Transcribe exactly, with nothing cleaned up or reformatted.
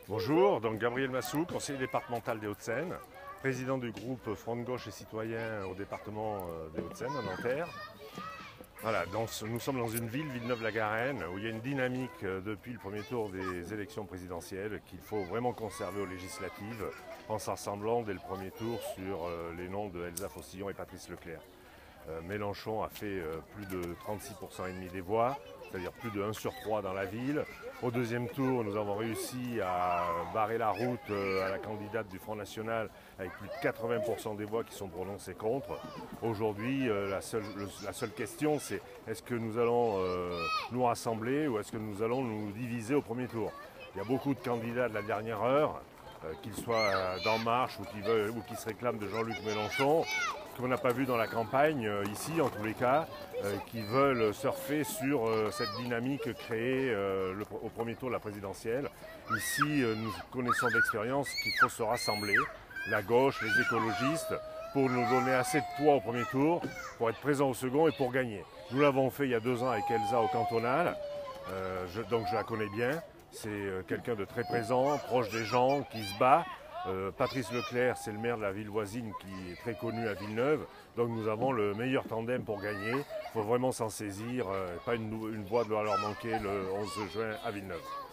Bonjour, donc Gabriel Massou, conseiller départemental des Hauts-de-Seine, président du groupe Front de gauche et citoyen au département euh, des Hauts-de-Seine, à Nanterre. Voilà, dans ce- nous sommes dans une ville, Villeneuve-la-Garenne, où il y a une dynamique euh, depuis le premier tour des élections présidentielles qu'il faut vraiment conserver aux législatives en s'assemblant dès le premier tour sur euh, les noms de Elsa Faucillon et Patrice Leclerc. Euh, Mélenchon a fait euh, plus de trente-six pour cent et demi des voix, c'est-à-dire plus de un sur trois dans la ville. Au deuxième tour, nous avons réussi à barrer la route euh, à la candidate du Front National avec plus de quatre-vingts pour cent des voix qui sont prononcées contre. Aujourd'hui, euh, la, seule, le, la seule question, c'est est-ce que nous allons euh, nous rassembler ou est-ce que nous allons nous diviser au premier tour? Il y a beaucoup de candidats de la dernière heure, euh, qu'ils soient d'En Marche ou qui, veulent, ou qui se réclament de Jean-Luc Mélenchon, qu'on n'a pas vu dans la campagne, euh, ici en tous les cas, euh, qui veulent surfer sur euh, cette dynamique créée euh, le, au premier tour de la présidentielle. Ici, euh, nous connaissons d'expérience qu'il faut se rassembler, la gauche, les écologistes, pour nous donner assez de poids au premier tour, pour être présents au second et pour gagner. Nous l'avons fait il y a deux ans avec Elsa au cantonal, euh, je, donc je la connais bien. C'est euh, quelqu'un de très présent, proche des gens, qui se bat. Euh, Patrice Leclerc, c'est le maire de la ville voisine qui est très connu à Villeneuve. Donc nous avons le meilleur tandem pour gagner. Il faut vraiment s'en saisir. Euh, pas une, une voix doit leur manquer le onze juin à Villeneuve.